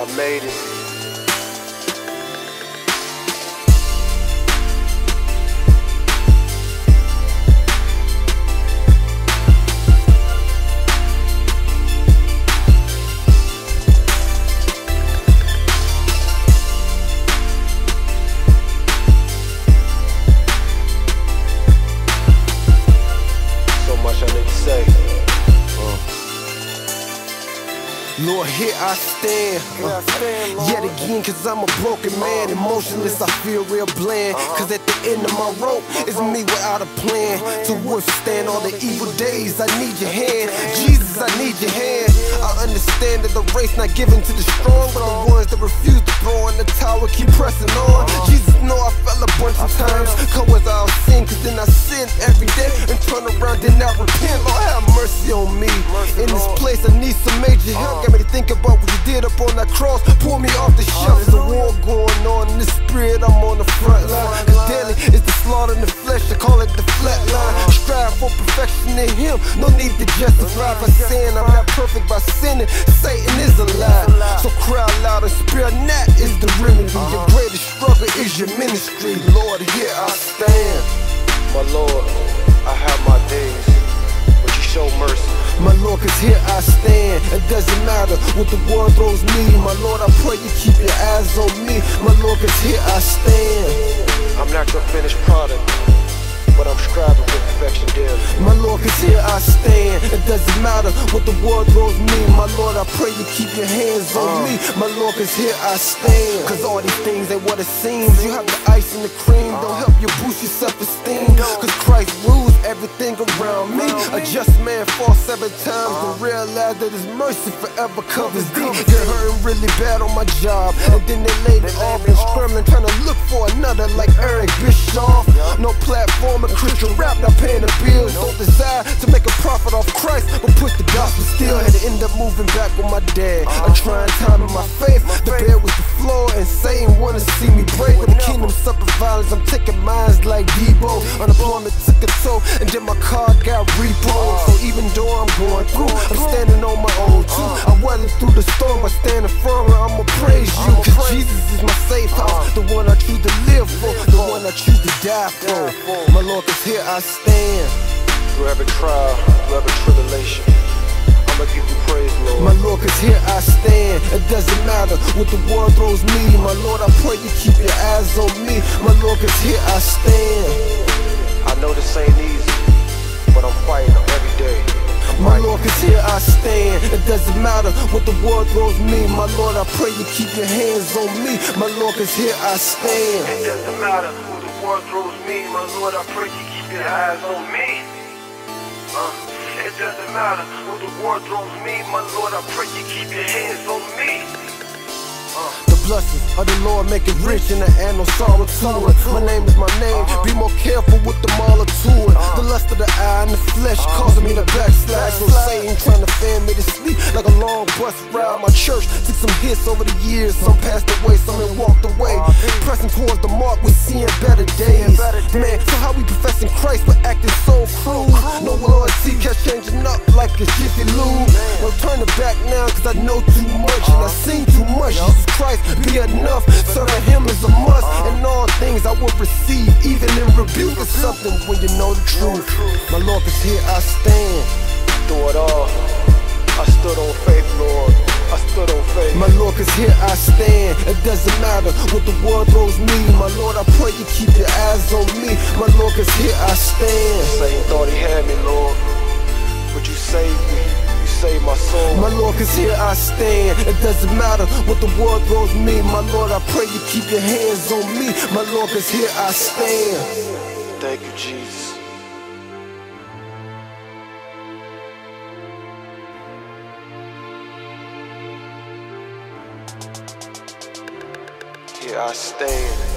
I made it. Lord, here I stand, yet again, cause I'm a broken man, emotionless, I feel real bland, cause at the end of my rope, is me without a plan, to withstand all the evil days. I need your hand, Jesus, I need your hand. I understand that the race not given to the strong, but the ones that refuse to throw in the towel keep pressing on. Jesus know I fell a bunch of times, cause I'll sin, cause then I sin every day, and turn around, then I repent. Lord, have mercy on me, in this place I need some major help. Got me to think about what you did up on that cross, pull me off the shelf. There's a war going on in the spirit, I'm on the front line, cause daily is the slaughter in the flesh, I call it the flat line. Strive for perfection in Him, no need to justify by sin. I'm not perfect by sinning, Satan is a lie. So cry loud and spare not is the remedy. Your greatest struggle is your ministry. Lord, here I stand. My Lord, I have my days, but you show mercy. My Lord, cause here I stand. It doesn't matter what the world throws me. My Lord, I pray you keep your eyes on me. My Lord, cause here I stand. I'm not your finished product, but I'm striving for perfection daily. My Lord, cause here I stand. It doesn't matter what the world throws me. My Lord, I pray you keep your hands on me. My Lord, cause here I stand. Cause all these things ain't what it seems. You have the ice and the cream, don't help you boost your self-esteem. Cause Christ rules everything around me. A just man falls 7 times to realize that His mercy forever covers deep. Get hurting really bad on my job, and then they laid it off and scrambling, trying to look for another like Eric Bischoff. No platform, a Christian rap, not paying the bills. Don't desire to make a profit off Christ, but push the gospel still. Had to end up moving back with my dad. A trying time in my faith, the bed was the floor, and Satan wanna see me break. When the kingdom suffered violence, I'm taking mines like Debo. Unemployment took a toll, and then my car got repoed. So even though I'm going through, I'm standing on my own too. I weathered through the storm by standing firm, and I'ma praise you. Cause Jesus is my safe house, the one I choose to live for, the one I choose to die for. My Lord, cause here I stand. Through every trial, through every tribulation, I'ma give you praise, Lord. My Lord, cause here I stand. It doesn't matter what the world throws me. My Lord, I pray you keep your eyes on me. My Lord, cause here I stand. I know this ain't easy, but I'm fighting every day. My Lord, cause here I stand. It doesn't matter what the world throws me. My Lord, I pray you keep your hands on me. My Lord, cause here I stand. It doesn't matter who the world throws me. My Lord, I pray you keep your eyes on me. It doesn't matter what the world throws me. My Lord, I pray you keep your hands on me. The blessings of the Lord make it rich and there ain't no sorrow to it. My name is my name, be more careful with the mala to it. The lust of the eye and the flesh causing me to backslide. So Satan trying to fan me to sleep like a long bus ride. My church took some hits over the years, some passed away, some had walked away. Pressing towards the mark, we're seeing better days. Man, so how we professing Christ but acting so cruel? No loyalty, kept changing up like a Jiffy Lube. Well, turn it back now cause I know too much and I seen too much. Jesus Christ be enough, serving Him is a must. And all things I will receive, even in rebuke is something when you know the truth. My Lord, cause here I stand. Through it all, I stood on faith, Lord. I stood on faith. My Lord, cause here I stand. It doesn't matter what the world throws me. My Lord, I pray you keep your eyes on me. My Lord, cause here I stand. Satan thought he had me, Lord, but you saved me. Save my soul. My Lord, cause here I stand. It doesn't matter what the world throws me. My Lord, I pray you keep your hands on me. My Lord, cause here I stand. Thank you, Jesus. Here I stand.